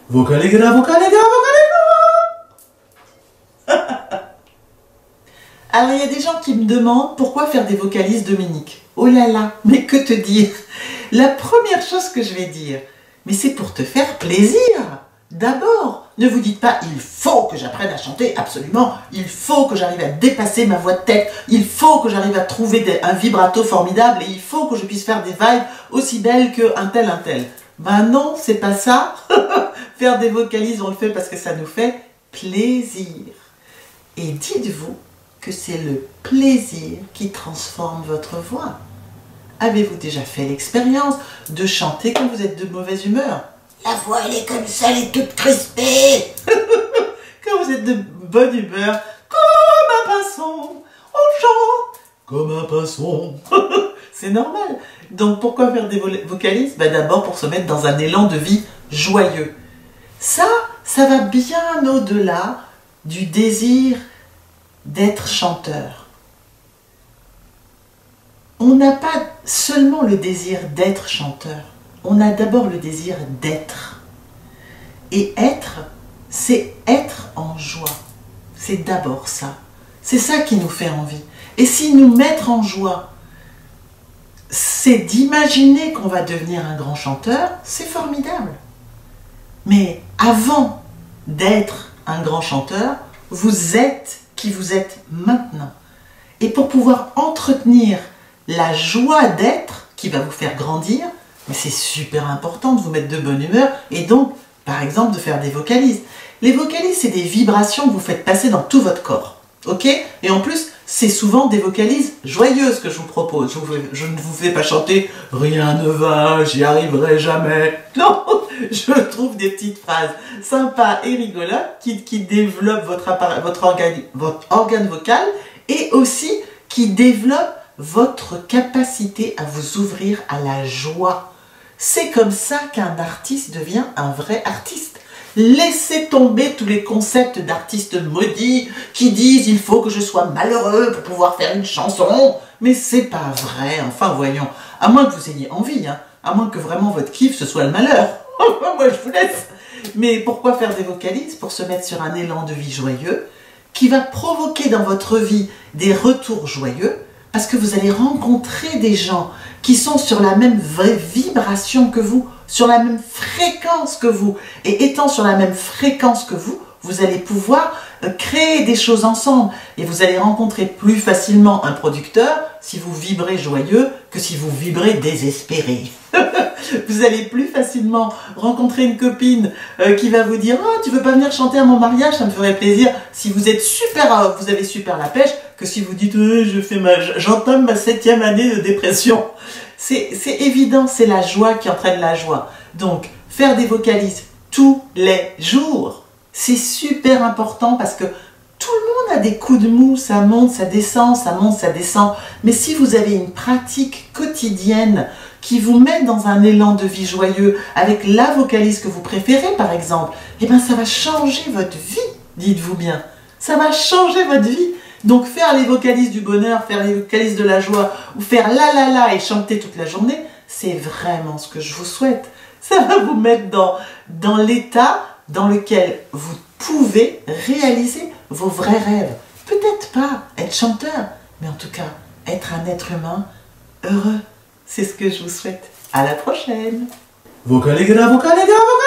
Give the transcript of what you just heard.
Vocalégra, vocalégra, vocalégra. Alors, il y a des gens qui me demandent pourquoi faire des vocalises, Dominique. Oh là là, mais que te dire? La première chose que je vais dire, mais c'est pour te faire plaisir. D'abord, ne vous dites pas, il faut que j'apprenne à chanter, absolument. Il faut que j'arrive à dépasser ma voix de tête. Il faut que j'arrive à trouver un vibrato formidable. Et il faut que je puisse faire des vibes aussi belles qu'un tel, un tel. Ben non, c'est pas ça. Faire des vocalises, on le fait parce que ça nous fait plaisir. Et dites-vous que c'est le plaisir qui transforme votre voix. Avez-vous déjà fait l'expérience de chanter quand vous êtes de mauvaise humeur? La voix, elle est comme ça, elle est toute crispée. Quand vous êtes de bonne humeur, comme un pinson, on chante comme un pinson. C'est normal. Donc pourquoi faire des vocalises? Ben d'abord pour se mettre dans un élan de vie joyeux. Ça va bien au-delà du désir d'être chanteur. On n'a pas seulement le désir d'être chanteur. On a d'abord le désir d'être. Et être, c'est être en joie. C'est d'abord ça. C'est ça qui nous fait envie. Et si nous mettre en joie, c'est d'imaginer qu'on va devenir un grand chanteur, c'est formidable. Mais avant d'être un grand chanteur, vous êtes qui vous êtes maintenant. Et pour pouvoir entretenir la joie d'être qui va vous faire grandir, mais c'est super important de vous mettre de bonne humeur et donc, par exemple, de faire des vocalises. Les vocalises, c'est des vibrations que vous faites passer dans tout votre corps. Ok? Et en plus, c'est souvent des vocalises joyeuses que je vous propose. Je ne vous fais pas chanter « Rien ne va, j'y arriverai jamais ». Non, je trouve des petites phrases sympas et rigolotes qui développent votre organe vocal et aussi qui développent votre capacité à vous ouvrir à la joie. C'est comme ça qu'un artiste devient un vrai artiste. Laissez tomber tous les concepts d'artistes maudits qui disent « il faut que je sois malheureux pour pouvoir faire une chanson ». Mais c'est pas vrai, enfin voyons. À moins que vous ayez envie, hein. À moins que vraiment votre kiff ce soit le malheur. Moi je vous laisse. Mais pourquoi faire des vocalises? Pour se mettre sur un élan de vie joyeux qui va provoquer dans votre vie des retours joyeux. Parce que vous allez rencontrer des gens qui sont sur la même vibration que vous, sur la même fréquence que vous. Et étant sur la même fréquence que vous, vous allez pouvoir créer des choses ensemble. Et vous allez rencontrer plus facilement un producteur si vous vibrez joyeux que si vous vibrez désespéré. Vous allez plus facilement rencontrer une copine qui va vous dire « Oh, tu veux pas venir chanter à mon mariage, ça me ferait plaisir » si vous êtes vous avez super la pêche, que si vous dites j'entame ma 7e année de dépression. C'est évident, c'est la joie qui entraîne la joie. Donc, faire des vocalises tous les jours, c'est super important parce que tout le monde a des coups de mou, ça monte, ça descend, ça monte, ça descend. Mais si vous avez une pratique quotidienne qui vous met dans un élan de vie joyeux avec la vocalise que vous préférez par exemple, eh bien ça va changer votre vie, dites-vous bien. Ça va changer votre vie. Donc faire les vocalises du bonheur, faire les vocalises de la joie ou faire la la la et chanter toute la journée, c'est vraiment ce que je vous souhaite. Ça va vous mettre dans l'état dans lequel vous pouvez réaliser vos vrais rêves. Peut-être pas être chanteur, mais en tout cas être un être humain heureux. C'est ce que je vous souhaite. À la prochaine. Vocalégra, vocalégra, vocalégra.